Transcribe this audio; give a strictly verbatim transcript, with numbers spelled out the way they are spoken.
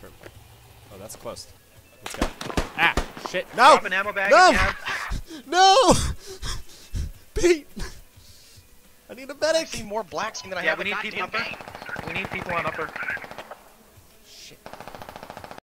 upper. Oh, that's close. Let's go. Ah, shit. No! Drop an ammo bag. No! If you have. No! Pete! I need a I've medic! seen more black screen than I Yeah, have we a need people goddamn upper. game. We need people on upper.